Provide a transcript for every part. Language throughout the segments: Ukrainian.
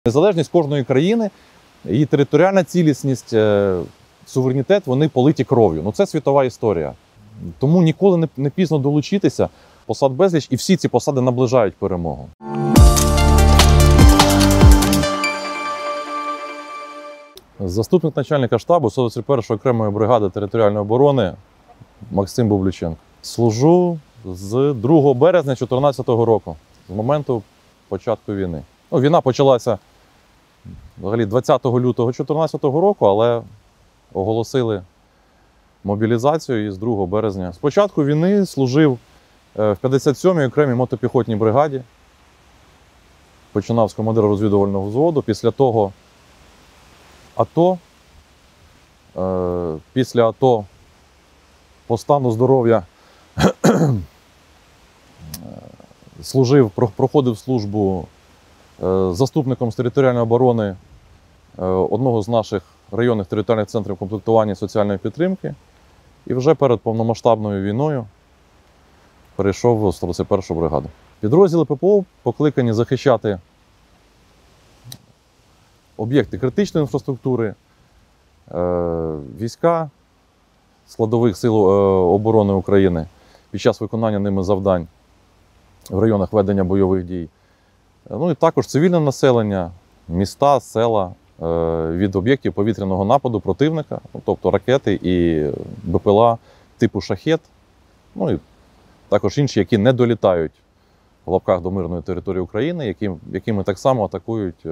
Незалежність кожної країни, її територіальна цілісність, суверенітет, вони политі кров'ю. Ну, це світова історія. Тому ніколи не пізно долучитися. Посад безліч, і всі ці посади наближають перемогу. Заступник начальника штабу 121-ї окремої бригади територіальної оборони Максим Бубліченко. Служу з 2 березня 2014 року, з моменту початку війни. Ну, війна почалася взагалі 20 лютого 2014 року, але оголосили мобілізацію і з 2 березня. З початку війни служив в 57-й окремій мотопіхотній бригаді. Починав з командира розвідувального взводу. Після того АТО. Після АТО по стану здоров'я проходив службу заступником з територіальної оборони одного з наших районних територіальних центрів комплектування і соціальної підтримки. І вже перед повномасштабною війною перейшов в 121-ю бригаду. Підрозділи ППО покликані захищати об'єкти критичної інфраструктури, війська складових сил оборони України під час виконання ними завдань в районах ведення бойових дій. Ну і також цивільне населення, міста, села від об'єктів повітряного нападу противника, тобто ракети і БПЛА типу «Шахед», ну і також інші, які не долітають в лапках до мирної території України, якими так само атакують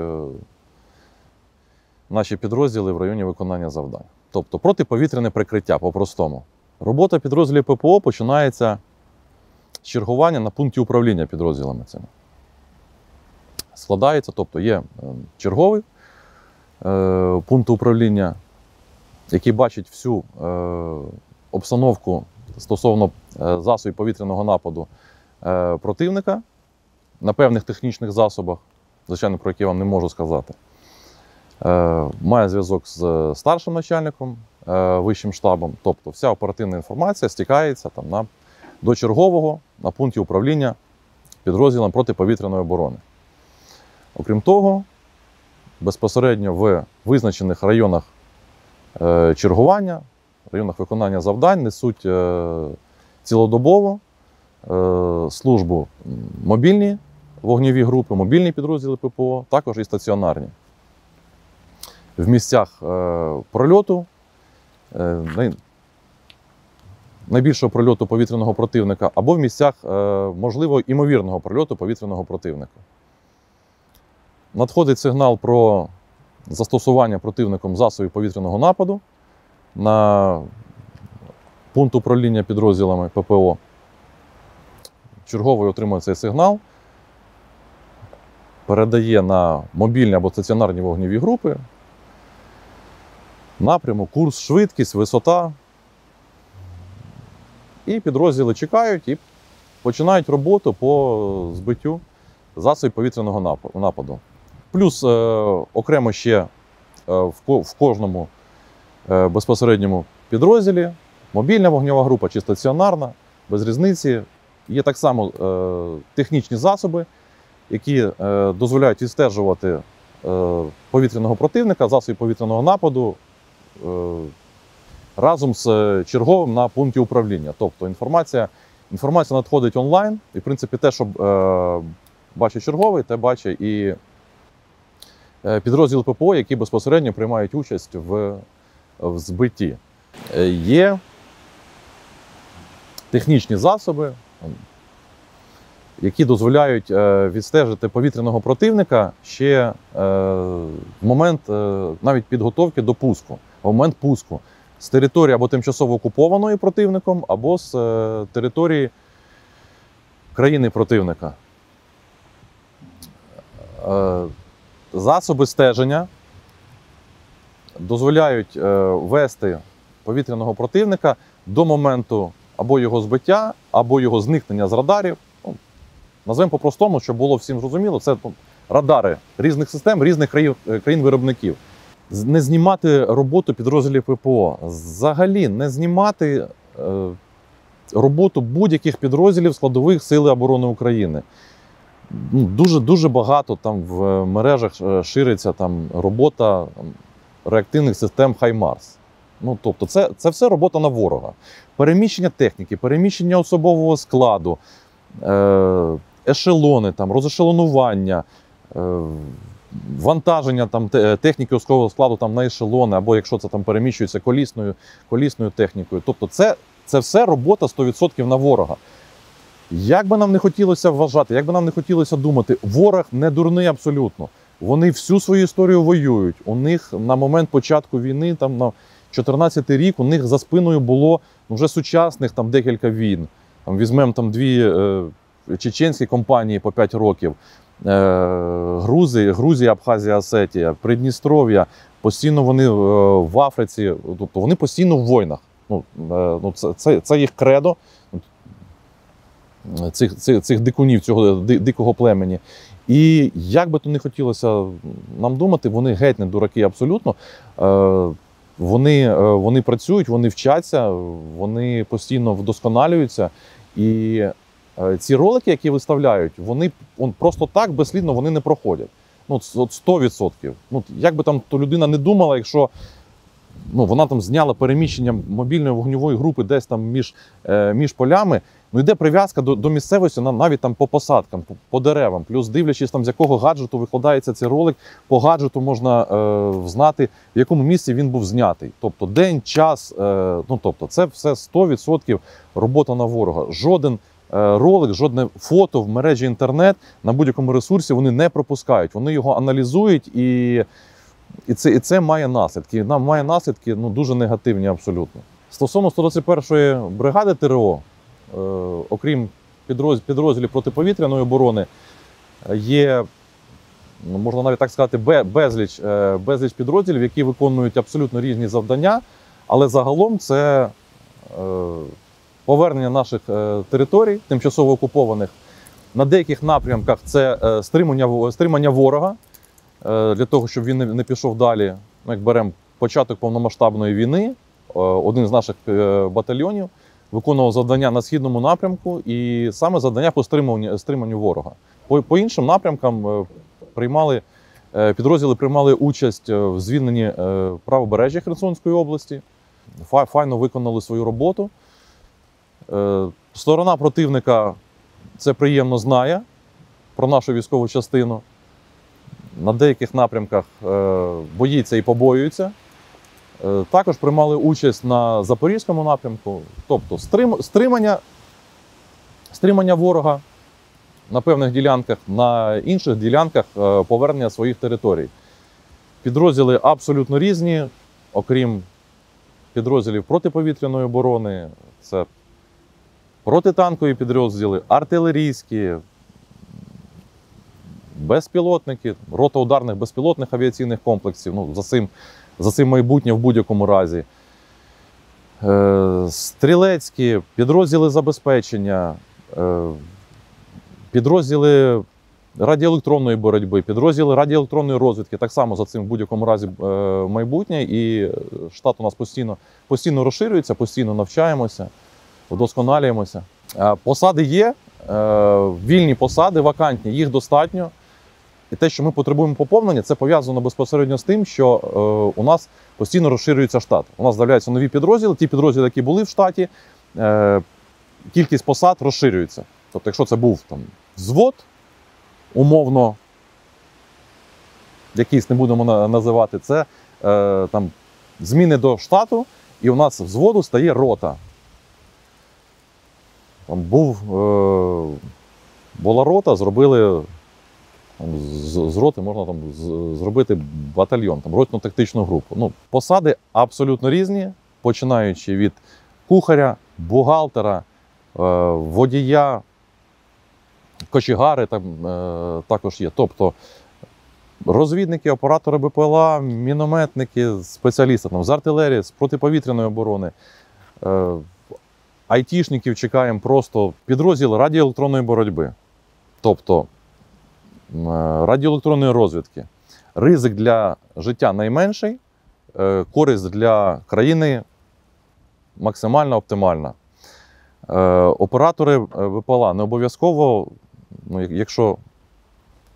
наші підрозділи в районі виконання завдань. Тобто протиповітряне прикриття по-простому. Робота підрозділів ППО починається з чергування на пункті управління підрозділами цими. Складається, тобто є черговий пункт управління, який бачить всю обстановку стосовно засобів повітряного нападу противника на певних технічних засобах, звичайно, про які я вам не можу сказати. Має зв'язок з старшим начальником, вищим штабом, тобто вся оперативна інформація стікається там, до чергового на пункті управління підрозділом протиповітряної оборони. Окрім того, безпосередньо в визначених районах чергування, районах виконання завдань несуть цілодобово службу мобільні вогневі групи, мобільні підрозділи ППО, також і стаціонарні. В місцях прольоту, найбільшого прольоту повітряного противника, або в місцях, можливо, імовірного прольоту повітряного противника. Надходить сигнал про застосування противником засобів повітряного нападу на пункт управління підрозділами ППО. Черговий отримує цей сигнал, передає на мобільні або стаціонарні вогневі групи напрямок, курс, швидкість, висота. І підрозділи чекають і починають роботу по збиттю засобів повітряного нападу. Плюс окремо ще в кожному безпосередньому підрозділі мобільна вогнева група чи стаціонарна, без різниці. Є так само технічні засоби, які дозволяють відстежувати повітряного противника, засобів повітряного нападу разом з черговим на пункті управління. Тобто інформація надходить онлайн, і в принципі те, що бачить черговий, те бачить і підрозділ ППО, які безпосередньо приймають участь в збитті. Є технічні засоби, які дозволяють відстежити повітряного противника ще в момент навіть підготовки до пуску, в момент пуску з території або тимчасово окупованої противником, або з території країни противника. Засоби стеження дозволяють вести повітряного противника до моменту або його збиття, або його зникнення з радарів. Назвемо по-простому, щоб було всім зрозуміло, це радари різних систем, різних країн-виробників. Не знімати роботу підрозділів ППО. Взагалі не знімати роботу будь-яких підрозділів складових Сил оборони України. Дуже багато там в мережах шириться там робота реактивних систем HIMARS. Тобто це все робота на ворога. Переміщення техніки, переміщення особового складу, ешелони, там, розешелонування, вантаження там, техніки особового складу там, на ешелони, або якщо це там переміщується колісною технікою. Тобто це все робота 100% на ворога. Як би нам не хотілося вважати, як би нам не хотілося думати, ворог не дурний абсолютно. Вони всю свою історію воюють. У них на момент початку війни, там на 14-й рік, у них за спиною було вже сучасних там декілька війн. Там візьмемо там 2 чеченські компанії по 5 років. Грузія, Абхазія, Осетія, Придністров'я. Постійно вони в Африці, тобто вони постійно в війнах. Це їх кредо. Цих дикунів, цього дикого племені. І як би то не хотілося нам думати, вони геть не дураки абсолютно. Вони працюють, вони вчаться, вони постійно вдосконалюються. І ці ролики, які виставляють, вони просто так безслідно вони не проходять. 100%. Як би там то людина не думала, якщо вона там зняла переміщення мобільної вогневої групи десь там між полями, йде прив'язка до місцевості навіть там по посадкам, по деревам. Плюс дивлячись там з якого гаджету викладається цей ролик, по гаджету можна знати, в якому місці він був знятий. Тобто день, час, тобто це все 100% робота на ворога. Жоден ролик, жодне фото в мережі інтернет на будь-якому ресурсі вони не пропускають. Вони його аналізують і це має наслідки. Має наслідки дуже негативні абсолютно. Стосовно 121-ї бригади ТрО, окрім підрозділів протиповітряної оборони, є, можна навіть так сказати, безліч підрозділів, які виконують абсолютно різні завдання, але загалом це повернення наших територій, тимчасово окупованих. На деяких напрямках це стримання ворога, для того, щоб він не пішов далі. Як беремо початок повномасштабної війни, один з наших батальйонів виконував завдання на східному напрямку і саме завдання по стриманню ворога. По іншим напрямкам підрозділи приймали участь в звільненні правобережжя Херсонської області, файно виконали свою роботу. Сторона противника це приємно знає про нашу військову частину. На деяких напрямках боїться і побоюється. Також приймали участь на Запорізькому напрямку, тобто стримання ворога на певних ділянках, на інших ділянках повернення своїх територій. Підрозділи абсолютно різні, окрім підрозділів протиповітряної оборони, це протитанкові підрозділи, артилерійські, безпілотники, рота ударних безпілотних авіаційних комплексів, за цим майбутнє в будь-якому разі. Стрілецькі, підрозділи забезпечення, підрозділи радіоелектронної боротьби, підрозділи радіоелектронної розвідки, так само за цим в будь-якому разі майбутнє. І штат у нас постійно розширюється, постійно навчаємося, вдосконалюємося. Посади є, вільні посади, вакантні, їх достатньо. І те, що ми потребуємо поповнення, це пов'язано безпосередньо з тим, що у нас постійно розширюється штат. У нас з'являються нові підрозділи, ті підрозділи, які були в штаті, кількість посад розширюється. Тобто, якщо це був там взвод, умовно, якийсь не будемо називати, це там зміни до штату, і у нас взводу стає рота. Там була рота, зробили з роти можна там зробити батальйон, там ротну тактичну групу. Посади абсолютно різні, починаючи від кухаря, бухгалтера, водія, кочегари там також є. Тобто розвідники, оператори БПЛА, мінометники, спеціалісти там, з артилерії, з протиповітряної оборони. Айтішників чекаємо просто підрозділ радіоелектронної боротьби. Тобто радіоелектронної розвідки. Ризик для життя найменший, користь для країни максимально оптимальна. Оператори БПЛА не обов'язково, якщо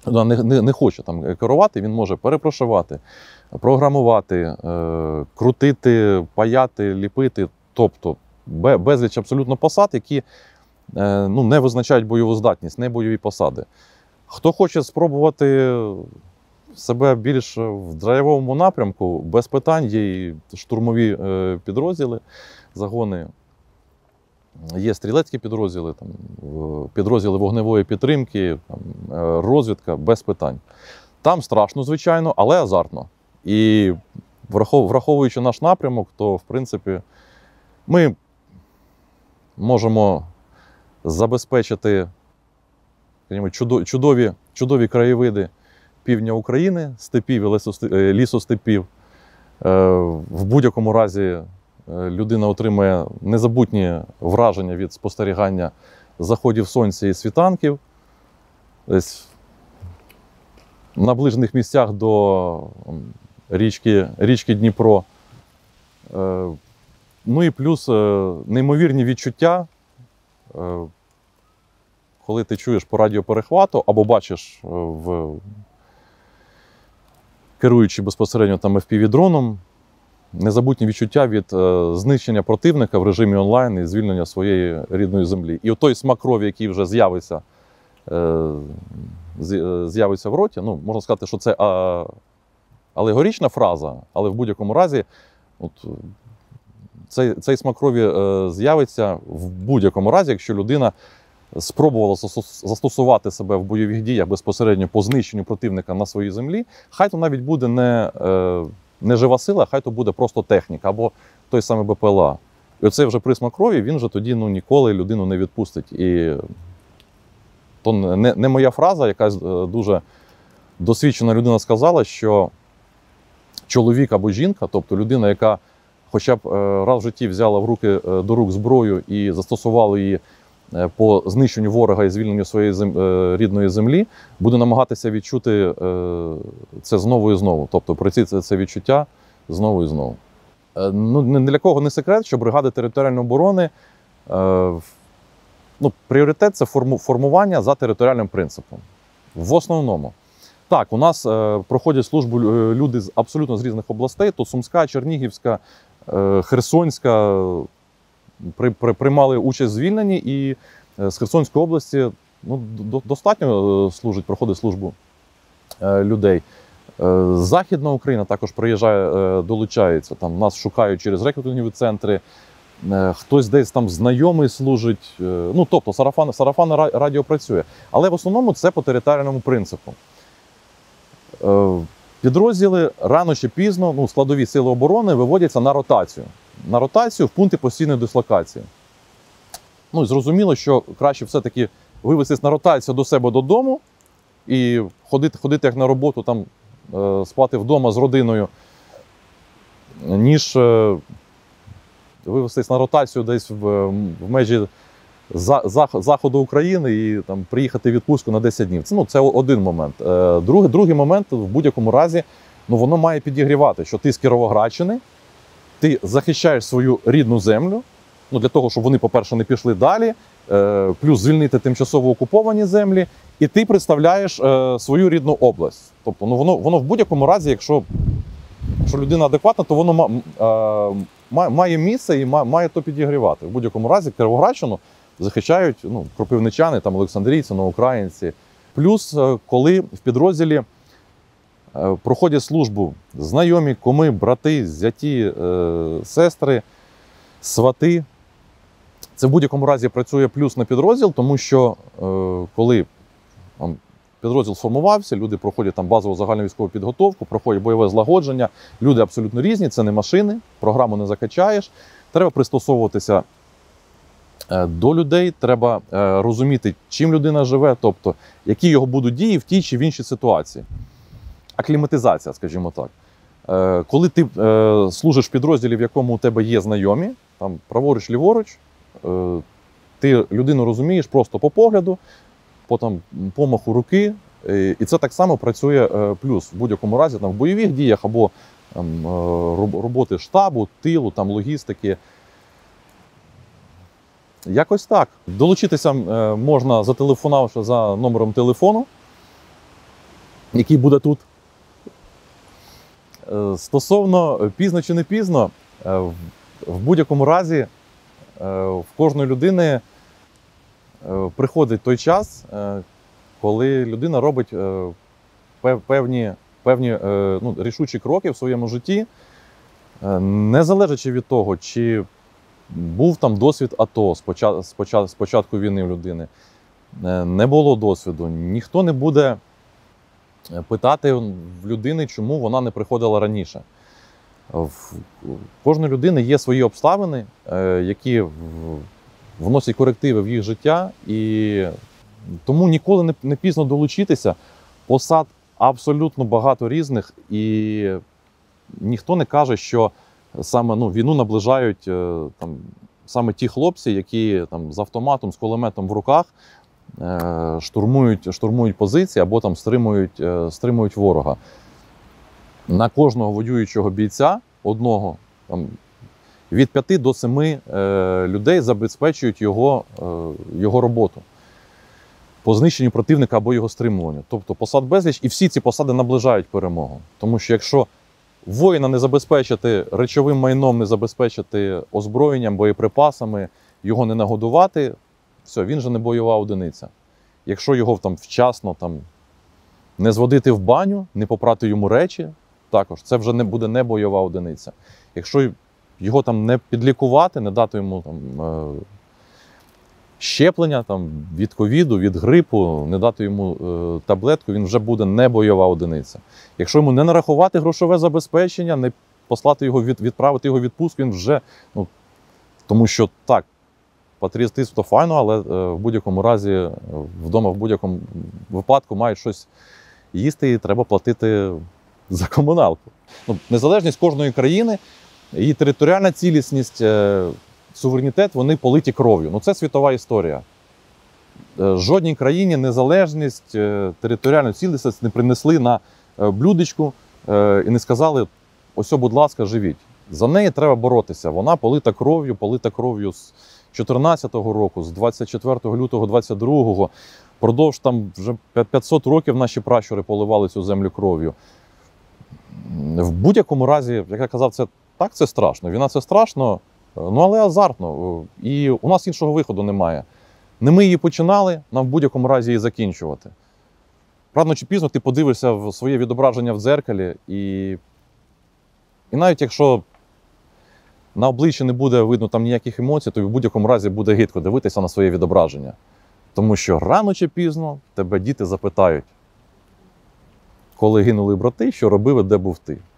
не хоче там керувати, він може перепрошивати, програмувати, крутити, паяти, ліпити. Тобто безліч абсолютно посад, які не визначають бойову здатність, не бойові посади. Хто хоче спробувати себе більш в драйвовому напрямку, без питань, є і штурмові підрозділи, загони, є стрілецькі підрозділи, там, підрозділи вогневої підтримки, там, розвідка, без питань. Там страшно, звичайно, але азартно. І враховуючи наш напрямок, то, в принципі, ми можемо забезпечити чудові краєвиди півдня України, степів і лісостепів. В будь-якому разі людина отримує незабутні враження від спостерігання заходів сонця і світанків. Десь в наближених місцях до річки Дніпро. Ну і плюс неймовірні відчуття, коли ти чуєш по радіоперехвату або бачиш, керуючи безпосередньо там FPV-дроном, незабутні відчуття від знищення противника в режимі онлайн і звільнення своєї рідної землі. І той смак крові, який вже з'явиться в роті, можна сказати, що це алегорична фраза, але в будь-якому разі цей смак крові з'явиться в будь-якому разі, якщо людина спробувала застосувати себе в бойових діях безпосередньо по знищенню противника на своїй землі, хай то навіть буде не жива сила, хай то буде просто техніка або той самий БПЛА. І оцей вже присмак крові, він вже тоді ніколи людину не відпустить. І то не моя фраза, якась дуже досвідчена людина сказала, що чоловік або жінка, тобто людина, яка хоча б раз в житті взяла до рук зброю і застосувала її по знищенню ворога і звільненню своєї рідної землі, буде намагатися відчути це знову і знову. Тобто пройти це відчуття знову і знову. Ні для кого не секрет, що бригади територіальної оборони, пріоритет – це формування за територіальним принципом. В основному. Так, у нас проходять службу люди абсолютно з різних областей, то Сумська, Чернігівська, Херсонська, приймали участь в звільненні, і з Херсонської області достатньо проходить службу людей. Західна Україна також приїжджає, долучається. Там нас шукають через рекрутингові центри, хтось десь там знайомий служить. Тобто сарафанне радіо працює. Але в основному це по територіальному принципу. Підрозділи рано чи пізно, складові сили оборони виводяться на ротацію. На ротацію в пункти постійної дислокації. Зрозуміло, що краще все-таки вивестись на ротацію до себе додому і ходити як на роботу, там, спати вдома з родиною, ніж вивестись на ротацію десь в межі заходу України і там, приїхати в відпустку на 10 днів. Це один момент. Другий момент, в будь-якому разі, воно має підігрівати, що ти з Кіровоградщини, ти захищаєш свою рідну землю, для того, щоб вони, по-перше, не пішли далі, плюс звільнити тимчасово окуповані землі, і ти представляєш свою рідну область. Тобто воно в будь-якому разі, якщо людина адекватна, то воно має місце і має то підігрівати. В будь-якому разі Кіровоградщину захищають кропивничани, там, олександрійці, новоукраїнці. Плюс, коли в підрозділі проходять службу знайомі, куми, брати, зяті, сестри, свати. Це в будь-якому разі працює плюс на підрозділ, тому що коли підрозділ сформувався, люди проходять там базову загальну військову підготовку, проходять бойове злагодження, люди абсолютно різні, це не машини, програму не закачаєш. Треба пристосовуватися до людей, треба розуміти, чим людина живе, тобто які його будуть дії в тій чи в іншій ситуації. Акліматизація, скажімо так. Коли ти служиш в підрозділі, в якому у тебе є знайомі, там праворуч-ліворуч, ти людину розумієш просто по погляду, по помаху руки, і це так само працює плюс в будь-якому разі там, в бойових діях або роботи штабу, тилу, там, логістики. Якось так. Долучитися можна, зателефонувавши за номером телефону. який буде тут. Стосовно пізно чи не пізно, в будь-якому разі в кожної людини приходить той час, коли людина робить певні рішучі кроки в своєму житті, не залежачи від того, чи був там досвід АТО з початку війни у людини, не було досвіду, ніхто не буде питати в людини, чому вона не приходила раніше. В кожної людини є свої обставини, які вносять корективи в їх життя, і тому ніколи не пізно долучитися. Посад абсолютно багато різних, і ніхто не каже, що саме війну наближають саме ті хлопці, які з автоматом, з кулеметом в руках штурмують позиції або стримують ворога. На кожного воюючого бійця, одного, від 5 до 7 людей забезпечують його роботу по знищенню противника або його стримуванню. Тобто посад безліч, і всі ці посади наближають перемогу. Тому що якщо воїна не забезпечити речовим майном, не забезпечити озброєнням, боєприпасами, його не нагодувати, все, він же не бойова одиниця. Якщо його вчасно не зводити в баню, не попрати йому речі, також це вже буде не бойова одиниця. Якщо його не підлікувати, не дати йому щеплення від ковіду, від грипу, не дати йому таблетку, він вже буде не бойова одиниця. Якщо йому не нарахувати грошове забезпечення, не послати його, відправити його в відпустку, він вже, тому що так, патріотизм то файно, але в будь-якому разі вдома в будь-якому випадку мають щось їсти і треба платити за комуналку. Незалежність кожної країни, її територіальна цілісність, суверенітет, вони политі кров'ю. Це світова історія. Жодній країні незалежність, територіальну цілісність не принесли на блюдечку і не сказали: ось, будь ласка, живіть. За неї треба боротися. Вона полита кров'ю з 2014 року, з 24 лютого 22-го. Продовж вже 500 років наші пращури поливали цю землю кров'ю. В будь-якому разі, як я казав, це страшно. Війна – це страшно, але азартно. І у нас іншого виходу немає. Не ми її починали, нам в будь-якому разі її закінчувати. Рано чи пізно ти подивишся в своє відображення в дзеркалі, і навіть якщо на обличчі не буде видно ніяких емоцій, то в будь-якому разі буде гидко дивитися на своє відображення. Тому що рано чи пізно тебе діти запитають: коли гинули брати, що робив і де був ти?